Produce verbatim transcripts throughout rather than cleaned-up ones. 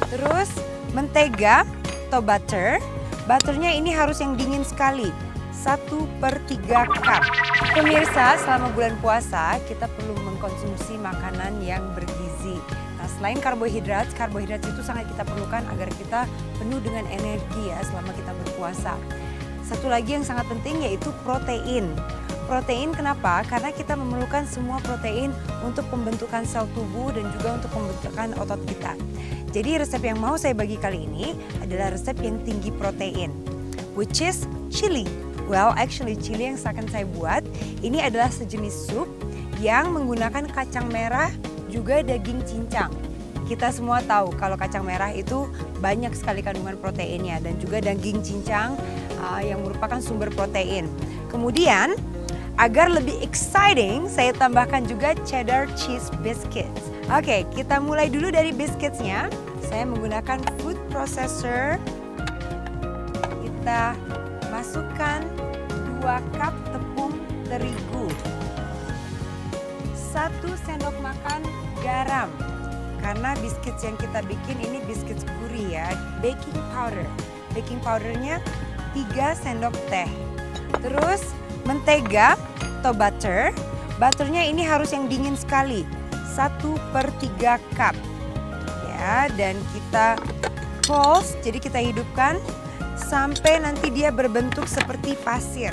Terus mentega atau butter. Butternya ini harus yang dingin sekali, satu per tiga cup. Pemirsa, selama bulan puasa kita perlu mengkonsumsi makanan yang bergizi. Nah, selain karbohidrat, karbohidrat itu sangat kita perlukan agar kita penuh dengan energi ya selama kita berpuasa. Satu lagi yang sangat penting yaitu protein. Protein kenapa? Karena kita memerlukan semua protein untuk pembentukan sel tubuh dan juga untuk pembentukan otot kita. Jadi resep yang mau saya bagi kali ini adalah resep yang tinggi protein, which is chili. Well, actually chili yang akan saya buat ini adalah sejenis sup yang menggunakan kacang merah juga daging cincang. Kita semua tahu kalau kacang merah itu banyak sekali kandungan proteinnya dan juga daging cincang uh, yang merupakan sumber protein. Kemudian agar lebih exciting, saya tambahkan juga cheddar cheese biscuits. Oke, kita mulai dulu dari biscuitsnya. Saya menggunakan food processor. Kita masukkan dua cup tepung terigu. satu sendok makan garam. Karena biscuits yang kita bikin ini biscuits gurih ya. Baking powder. Baking powdernya tiga sendok teh. Terus mentega atau butter. Butternya ini harus yang dingin sekali, satu per tiga cup. Ya, dan kita pulse, jadi kita hidupkan sampai nanti dia berbentuk seperti pasir.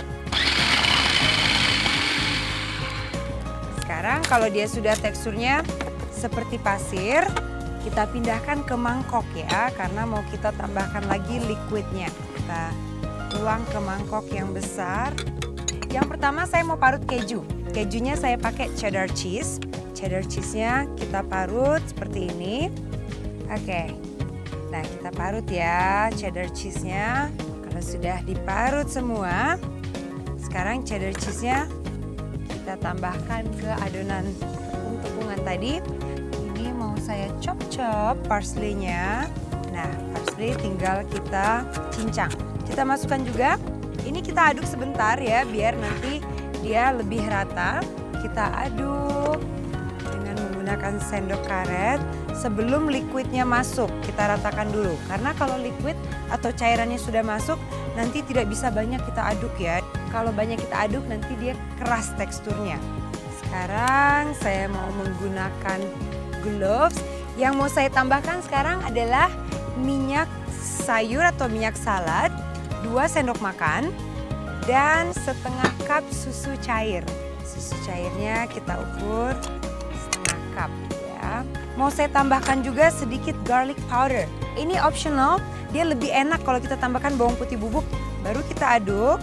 Sekarang kalau dia sudah teksturnya seperti pasir, kita pindahkan ke mangkok ya, karena mau kita tambahkan lagi liquidnya. Kita tuang ke mangkok yang besar. Yang pertama saya mau parut keju. Kejunya saya pakai cheddar cheese. Cheddar cheese-nya kita parut seperti ini. Oke. Nah, kita parut ya cheddar cheese-nya. Kalau sudah diparut semua, sekarang cheddar cheese-nya kita tambahkan ke adonan tepung-tepungan tadi. Ini mau saya chop-chop parsley-nya. Nah, parsley tinggal kita cincang. Kita masukkan juga. Ini kita aduk sebentar ya, biar nanti dia lebih rata. Kita aduk dengan menggunakan sendok karet sebelum liquidnya masuk. Kita ratakan dulu, karena kalau liquid atau cairannya sudah masuk, nanti tidak bisa banyak kita aduk ya. Kalau banyak kita aduk, nanti dia keras teksturnya. Sekarang saya mau menggunakan gloves. Yang mau saya tambahkan sekarang adalah minyak sayur atau minyak salad. dua sendok makan dan setengah cup susu cair. Susu cairnya kita ukur setengah cup ya. Mau saya tambahkan juga sedikit garlic powder. Ini optional, dia lebih enak kalau kita tambahkan bawang putih bubuk. Baru kita aduk.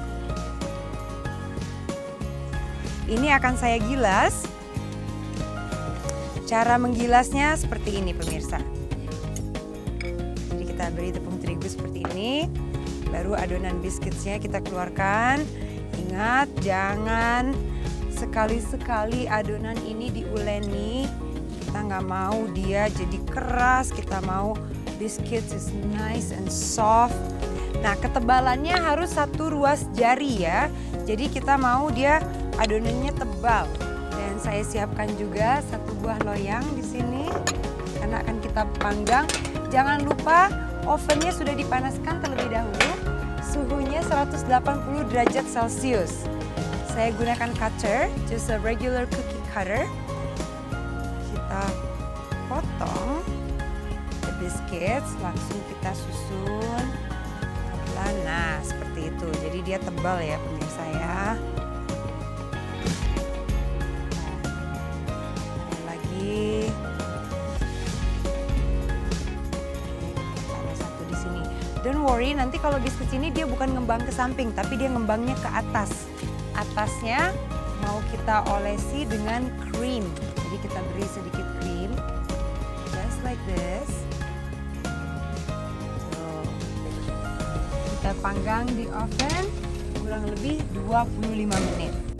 Ini akan saya gilas. Cara menggilasnya seperti ini pemirsa. Jadi kita beri tepung terigu seperti ini. Baru adonan biskuitnya kita keluarkan. Ingat, jangan sekali-sekali adonan ini diuleni. Kita nggak mau dia jadi keras, kita mau biscuit is nice and soft. Nah, ketebalannya harus satu ruas jari ya. Jadi kita mau dia adonannya tebal. Dan saya siapkan juga satu buah loyang di sini karena akan kita panggang. Jangan lupa ovennya sudah dipanaskan terlebih dahulu, suhunya seratus delapan puluh derajat Celcius. Saya gunakan cutter, just a regular cookie cutter. Kita potong the biscuits, langsung kita susun. Nah, seperti itu. Jadi dia tebal ya pemirsa ya. Nah, lagi. Don't worry, nanti kalau biskuit ini dia bukan ngembang ke samping, tapi dia ngembangnya ke atas. Atasnya mau kita olesi dengan cream. Jadi kita beri sedikit cream, just like this. So, kita panggang di oven kurang lebih dua puluh lima menit.